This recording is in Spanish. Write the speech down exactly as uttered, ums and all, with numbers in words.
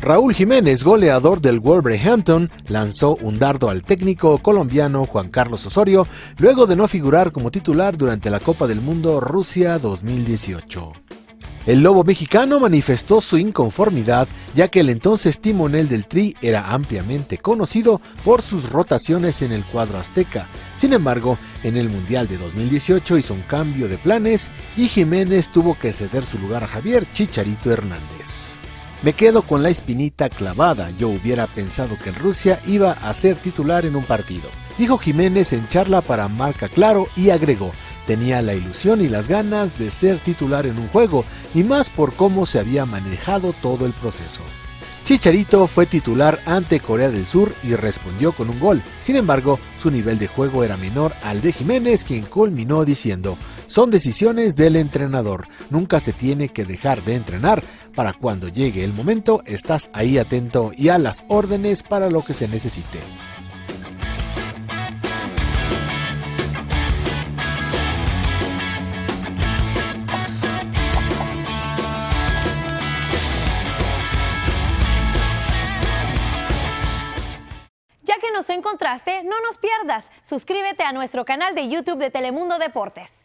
Raúl Jiménez, goleador del Wolverhampton, lanzó un dardo al técnico colombiano Juan Carlos Osorio luego de no figurar como titular durante la Copa del Mundo Rusia dos mil dieciocho. El Lobo mexicano manifestó su inconformidad, ya que el entonces timonel del Tri era ampliamente conocido por sus rotaciones en el cuadro azteca. Sin embargo, en el Mundial de dos mil dieciocho hizo un cambio de planes y Jiménez tuvo que ceder su lugar a Javier Chicharito Hernández. Me quedo con la espinita clavada, yo hubiera pensado que en Rusia iba a ser titular en un partido, dijo Jiménez en charla para Marca Claro y agregó: tenía la ilusión y las ganas de ser titular en un juego, y más por cómo se había manejado todo el proceso. Chicharito fue titular ante Corea del Sur y respondió con un gol. Sin embargo, su nivel de juego era menor al de Jiménez, quien culminó diciendo: son decisiones del entrenador, nunca se tiene que dejar de entrenar, para cuando llegue el momento estás ahí atento y a las órdenes para lo que se necesite. Ya que nos encontraste, no nos pierdas. Suscríbete a nuestro canal de YouTube de Telemundo Deportes.